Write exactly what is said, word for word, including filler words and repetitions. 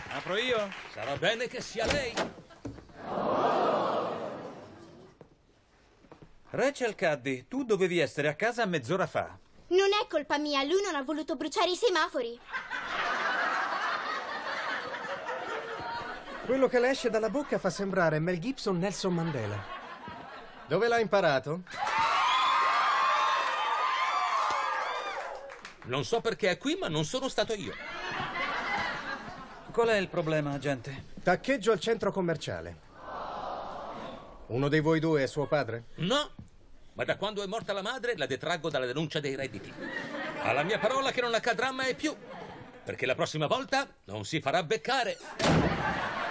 Apro io? Sarà bene che sia lei. Rachel Caddy, tu dovevi essere a casa mezz'ora fa. Non è colpa mia, lui non ha voluto bruciare i semafori. Quello che le esce dalla bocca fa sembrare Mel Gibson Nelson Mandela. Dove l'ha imparato? Non so perché è qui, ma non sono stato io. Qual è il problema, agente? Taccheggio al centro commerciale. Uno dei voi due è suo padre? No, ma da quando è morta la madre la detraggo dalla denuncia dei redditi. Ha la mia parola che non accadrà mai più, perché la prossima volta non si farà beccare.